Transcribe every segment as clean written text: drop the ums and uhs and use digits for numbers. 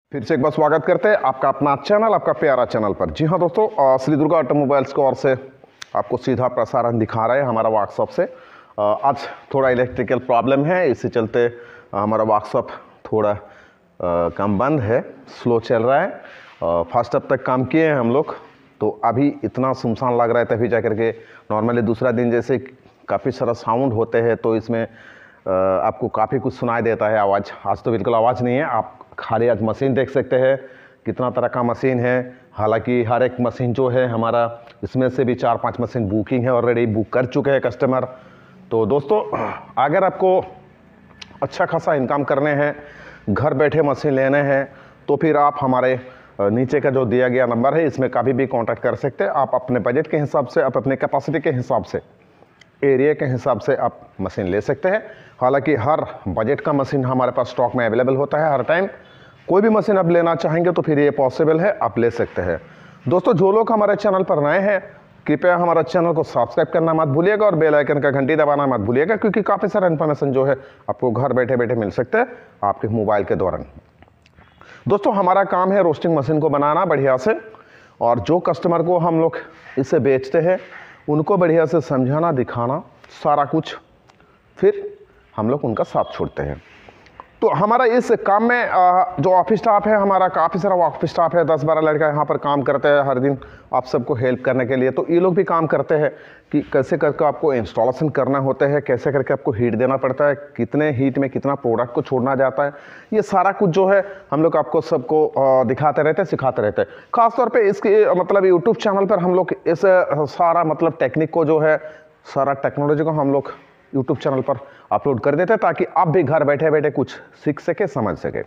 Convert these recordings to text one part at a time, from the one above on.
फिर से एक बार स्वागत करते हैं आपका अपना चैनल, आपका प्यारा चैनल पर। जी हाँ दोस्तों, श्री दुर्गा ऑटोमोबाइल्स की ओर से आपको सीधा प्रसारण दिखा रहे हैं हमारा वर्कशॉप से। आज थोड़ा इलेक्ट्रिकल प्रॉब्लम है, इसी चलते हमारा वर्कशॉप थोड़ा काम बंद है, स्लो चल रहा है। फर्स्ट अब तक काम किए हैं हम लोग, तो अभी इतना सुनसान लग रहा है। तभी जा करके नॉर्मली दूसरा दिन जैसे काफ़ी सारा साउंड होते हैं तो इसमें आपको काफ़ी कुछ सुनाई देता है आवाज़। आज तो बिल्कुल आवाज़ नहीं है। आप खाली आज मशीन देख सकते हैं, कितना तरह का मशीन है। हालांकि हर एक मशीन जो है हमारा, इसमें से भी 4-5 मशीन बुकिंग है, ऑलरेडी बुक कर चुके हैं कस्टमर। तो दोस्तों, अगर आपको अच्छा खासा इनकम करने हैं, घर बैठे मशीन लेने हैं, तो फिर आप हमारे नीचे का जो दिया गया नंबर है इसमें कभी भी कांटेक्ट कर सकते हैं। आप अपने बजट के हिसाब से, आप अपने कैपेसिटी के हिसाब से, एरिया के हिसाब से आप मशीन ले सकते हैं। हालांकि हर बजट का मशीन हमारे पास स्टॉक में अवेलेबल होता है हर टाइम। कोई भी मशीन आप लेना चाहेंगे तो फिर ये पॉसिबल है, आप ले सकते हैं। दोस्तों, जो लोग हमारे चैनल पर नए हैं, कृपया हमारा चैनल को सब्सक्राइब करना मत भूलिएगा और बेल आइकन का घंटी दबाना मत भूलिएगा, क्योंकि काफ़ी सारा इन्फॉर्मेशन जो है आपको घर बैठे बैठे मिल सकता है आपके मोबाइल के दौरान। दोस्तों, हमारा काम है रोस्टिंग मशीन को बनाना बढ़िया से, और जो कस्टमर को हम लोग इसे बेचते हैं उनको बढ़िया से समझाना, दिखाना सारा कुछ, फिर हम लोग उनका साथ छोड़ते हैं। तो हमारा इस काम में जो ऑफिस स्टाफ है, हमारा काफ़ी सारा ऑफिस स्टाफ है, 10-12 लड़का यहाँ पर काम करते हैं हर दिन आप सबको हेल्प करने के लिए। तो ये लोग भी काम करते हैं कि कैसे करके आपको इंस्टॉलेशन करना होता है, कैसे करके आपको हीट देना पड़ता है, कितने हीट में कितना प्रोडक्ट को छोड़ना जाता है, ये सारा कुछ जो है हम लोग आपको सबको दिखाते रहते हैं, सिखाते रहते हैं। खासतौर पर इसके मतलब यूट्यूब चैनल पर हम लोग इस सारा मतलब टेक्निक को जो है, सारा टेक्नोलॉजी को हम लोग यूट्यूब चैनल पर अपलोड कर देते हैं, ताकि आप भी घर बैठे बैठे कुछ सीख सके, समझ सके।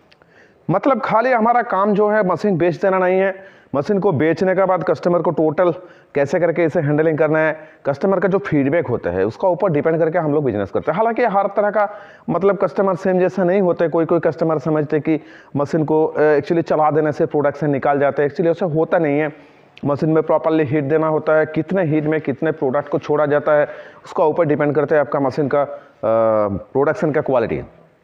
मतलब खाली हमारा काम जो है मशीन बेच देना नहीं है। मशीन को बेचने के बाद कस्टमर को टोटल कैसे करके इसे हैंडलिंग करना है, कस्टमर का जो फीडबैक होता है उसका ऊपर डिपेंड करके हम लोग बिजनेस करते हैं। हालांकि हर तरह का मतलब कस्टमर सेम जैसा नहीं होते। कोई कोई कस्टमर समझते कि मशीन को एक्चुअली चला देने से प्रोडक्ट से निकाल जाते हैं। एक्चुअली ऐसा होता नहीं है। मशीन में प्रॉपरली हीट देना होता है, कितने हीट में कितने प्रोडक्ट को छोड़ा जाता है उसका ऊपर डिपेंड करता है आपका मशीन का प्रोडक्शन का क्वालिटी।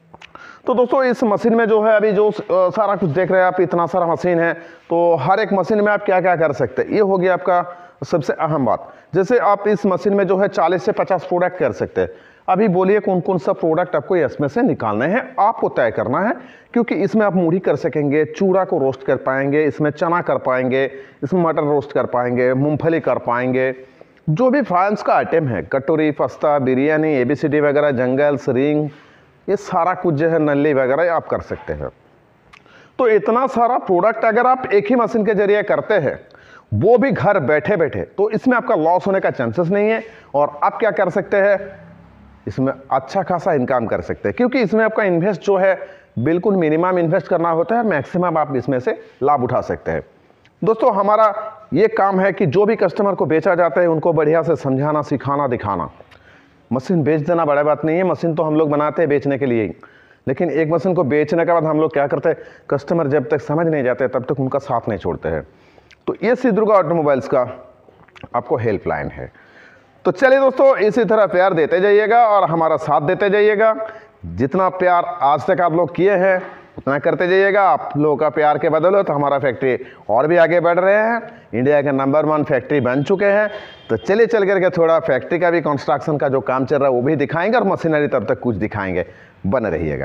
तो दोस्तों, इस मशीन में जो है अभी जो सारा कुछ देख रहे हैं आप, इतना सारा मशीन है, तो हर एक मशीन में आप क्या क्या कर सकते हैं, ये हो गया आपका सबसे अहम बात। जैसे आप इस मशीन में जो है 40 से 50 प्रोडक्ट कर सकते हैं। अभी बोलिए कौन कौन सा प्रोडक्ट आपको इसमें से निकालने हैं, आपको तय करना है, क्योंकि इसमें आप मूढ़ी कर सकेंगे, चूड़ा को रोस्ट कर पाएंगे, इसमें चना कर पाएंगे, इसमें मटर रोस्ट कर पाएंगे, मूंगफली कर पाएंगे, जो भी फ्रांस का आइटम है, कटोरी, पास्ता, बिरयानी, ABCD वगैरह, जंगल्स, रिंग, ये सारा कुछ जो है नल्ली वगैरह आप कर सकते हैं। तो इतना सारा प्रोडक्ट अगर आप एक ही मशीन के जरिए करते हैं, वो भी घर बैठे बैठे, तो इसमें आपका लॉस होने का चांसेस नहीं है। और आप क्या कर सकते हैं, इसमें अच्छा खासा इनकम कर सकते हैं, क्योंकि इसमें आपका इन्वेस्ट जो है बिल्कुल मिनिमम इन्वेस्ट करना होता है, मैक्सिमम आप इसमें से लाभ उठा सकते हैं। दोस्तों, हमारा ये काम है कि जो भी कस्टमर को बेचा जाता है उनको बढ़िया से समझाना, सिखाना, दिखाना। मशीन बेच देना बड़ा बात नहीं है। मशीन तो हम लोग बनाते हैं बेचने के लिए ही, लेकिन एक मशीन को बेचने के बाद हम लोग क्या करते हैं, कस्टमर जब तक समझ नहीं जाते तब तक उनका साथ नहीं छोड़ते हैं। तो ये श्री दुर्गा ऑटोमोबाइल्स का आपको हेल्पलाइन है। तो चलिए दोस्तों, इसी तरह प्यार देते जाइएगा और हमारा साथ देते जाइएगा। जितना प्यार आज तक आप लोग किए हैं उतना करते जाइएगा। आप लोगों का प्यार के बदौलत हमारा फैक्ट्री और भी आगे बढ़ रहे हैं, इंडिया के नंबर 1 फैक्ट्री बन चुके हैं। तो चलिए चल करके थोड़ा फैक्ट्री का भी कंस्ट्रक्शन का जो काम चल रहा है वो भी दिखाएंगे, और मशीनरी तब तक कुछ दिखाएंगे, बने रहिएगा।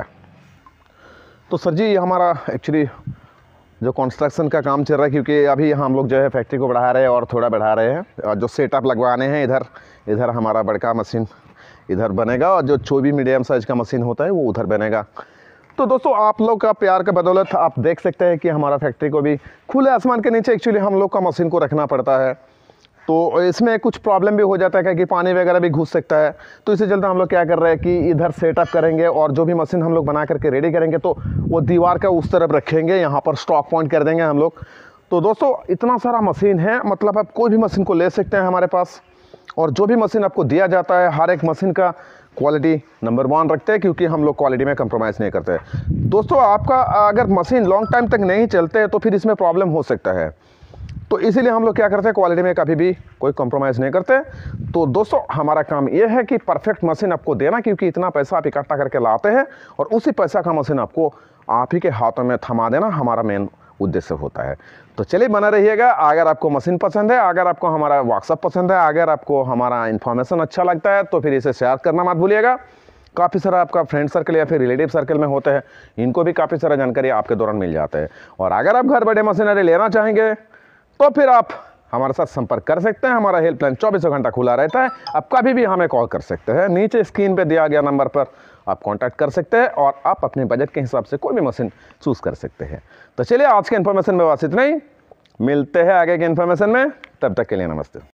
तो सर जी, हमारा एक्चुअली जो कंस्ट्रक्शन का काम चल रहा है, क्योंकि अभी हम लोग जो है फैक्ट्री को बढ़ा रहे हैं और थोड़ा बढ़ा रहे हैं, और जो सेटअप लगवाने हैं इधर हमारा बड़का मशीन इधर बनेगा, और जो भी मीडियम साइज का मशीन होता है वो उधर बनेगा। तो दोस्तों, आप लोग का प्यार के बदौलत आप देख सकते हैं कि हमारा फैक्ट्री को भी खुले आसमान के नीचे एक्चुअली हम लोग का मशीन को रखना पड़ता है। तो इसमें कुछ प्रॉब्लम भी हो जाता है कि पानी वगैरह भी घुस सकता है। तो इसी चलते हम लोग क्या कर रहे हैं कि इधर सेटअप करेंगे, और जो भी मशीन हम लोग बना करके रेडी करेंगे तो वो दीवार का उस तरफ रखेंगे, यहाँ पर स्टॉक पॉइंट कर देंगे हम लोग। तो दोस्तों, इतना सारा मशीन है, मतलब आप कोई भी मशीन को ले सकते हैं हमारे पास, और जो भी मशीन आपको दिया जाता है हर एक मशीन का क्वालिटी नंबर 1 रखते हैं, क्योंकि हम लोग क्वालिटी में कंप्रोमाइज़ नहीं करते। दोस्तों, आपका अगर मशीन लॉन्ग टाइम तक नहीं चलते हैं तो फिर इसमें प्रॉब्लम हो सकता है। तो इसीलिए हम लोग क्या करते हैं, क्वालिटी में कभी भी कोई कॉम्प्रोमाइज़ नहीं करते। तो दोस्तों, हमारा काम ये है कि परफेक्ट मशीन आपको देना, क्योंकि इतना पैसा आप इकट्ठा करके लाते हैं और उसी पैसा का मशीन आपको आप ही के हाथों में थमा देना हमारा मेन उद्देश्य होता है। तो चलिए बना रहिएगा। अगर आपको मशीन पसंद है, अगर आपको हमारा व्हाट्सअप पसंद है, अगर आपको हमारा इन्फॉर्मेशन अच्छा लगता है तो फिर इसे शेयर करना मत भूलिएगा। काफ़ी सारा आपका फ्रेंड सर्कल या फिर रिलेटिव सर्कल में होते हैं, इनको भी काफ़ी सारा जानकारी आपके दौरान मिल जाता है। और अगर आप घर बैठे मशीनरी लेना चाहेंगे तो फिर आप हमारे साथ संपर्क कर सकते हैं। हमारा हेल्पलाइन 24 घंटा खुला रहता है। आप कभी भी हमें कॉल कर सकते हैं। नीचे स्क्रीन पे दिया गया नंबर पर आप कांटेक्ट कर सकते हैं और आप अपने बजट के हिसाब से कोई भी मशीन चूज़ कर सकते हैं। तो चलिए आज के इन्फॉर्मेशन में बस इतना ही। मिलते हैं आगे के इन्फॉर्मेशन में, तब तक के लिए नमस्ते।